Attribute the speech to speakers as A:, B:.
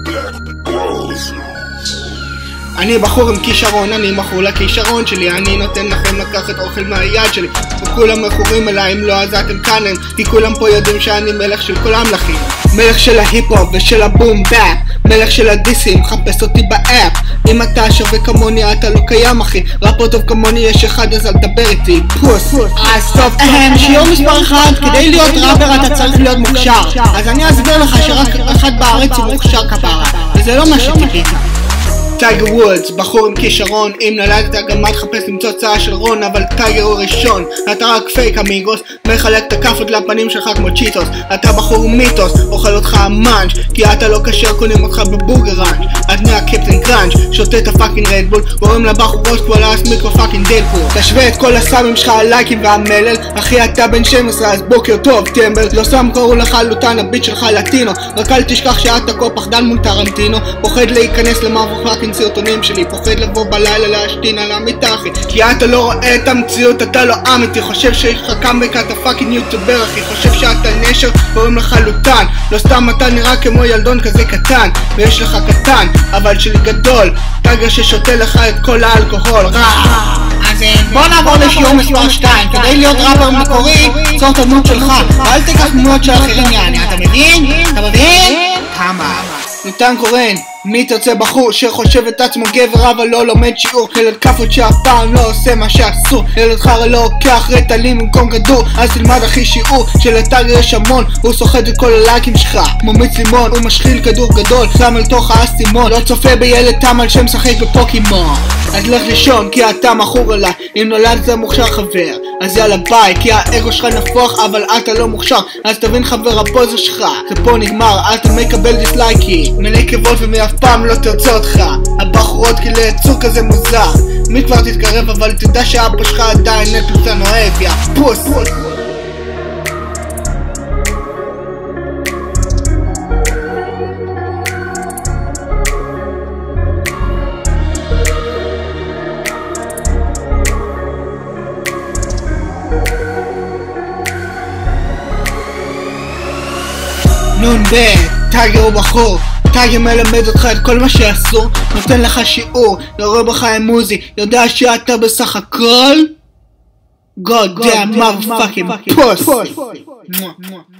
A: אני בחור עם כישרון, אני מכור לכישרון שלי. אני נותן לכם לקחת אוכל מהיד שלי, וכולם מכורים אליי, אם לא אז אתם כאן הם, כי כולם פה יודעים שאני מלך של כל המלכים. מלך של ההיפ-הופ ושל הבום באפ, מלך של הדיסים, חפש אותי באפ. אם אתה שווה כמוני אתה לא קיים אחי, ראפר טוב כמוני יש אחד אז אל תדבר איתי, פוס. אז טוב, שיעור מספר 1, כדי להיות ראפר אתה צריך להיות מוכשר. אז אני אסביר לך שרק אחד בארץ הוא מוכשר כפרה, וזה לא מה שציפיתי. טייגר וודס, בחור עם כישרון, אם נולדת גם מה תחפש למצוא צעה של רון, אבל טייגר הוא ראשון, אתה רק פייק אמיגוס, מחלק את הכפות לפנים שלך כמו צ'יטוס, אתה בחור מיתוס, אוכל אותך המאנץ', כי אתה לא כשר קונים אותך בבורגראנץ', את נהיה קפטן קראנץ', שותה את הפאקינג רדבול, גורם לבחור ראש כמו להסמיק כמו פאקינג דדפול, תשווה את כל הסאבים שלך הלייקים והמלל, אחי אתה בן 12 אז בוקר טוב טמבל, לא שם קראו לך לוטן הביט שלך לטינו, רק אל תשכח שאתה כה פחדן מול טרנטינו, פוחד להיכנס למאבק סרטונים שלי, פוחד לבוא בלילה להשתין על המיטה אחי, כי אתה לא רואה את המציאות, אתה לא אמיתי, חושב שיש לך קאמבק, אתה פאקינג יוטיובר אחי, חושב שאתה נשר, קוראים לך לוטן, לא סתם אתה נראה כמו ילדון כזה קטן, ויש לך קטן, אבל שלי גדול, טייגר ששותה לך את כל האלכוהול, רע. אז בוא נעבור לשיעור מספר 2, כדי להיות ראפר מקורי, צור את הדמות שלך, ואל תיקח דמויות של אחרים יעני, אתה מבין? אתה מבין? כמה? לוטן קורן, מי תרצה בחור שחושב את עצמו גבר אבל לא לומד שיעור, ילד כפות שאף פעם לא עושה מה שאסור, ילד חרא לא לוקח רטלין במקום כדור, אז תלמד אחי שיעור שלטייגר יש המון, הוא סוחט את כל הלייקים שלך כמו מיץ לימון, הוא משחיל כדור גדול שם על תוך האסימון, לא צופה בילד תמל שמשחק בפוקימון, אז לך לישון כי אתה מכור אליי, אם נולד זה מוכשר חבר, אז יאללה ביי, כי האגו שלך נפוח אבל אתה לא מוכשר, אז תבין חבר הפוזה שלך, זה פה נגמר, אתה מקבל דיסלייקים מלא כבוד ומי אף פעם לא תרצה אותך, הבחורות כאילו יצור כזה מוזר, מי כבר תתקרב אבל תדע שאבא שלך עדיין נטלסן אוהב, יא פוס. נון בן, טייגר הוא בחור, טייגר מלמד אותך את כל מה שאסור, נותן לך שיעור, יורה בך עם מוזי, יודע שאתה בסך הכל God damn motherfucking puss.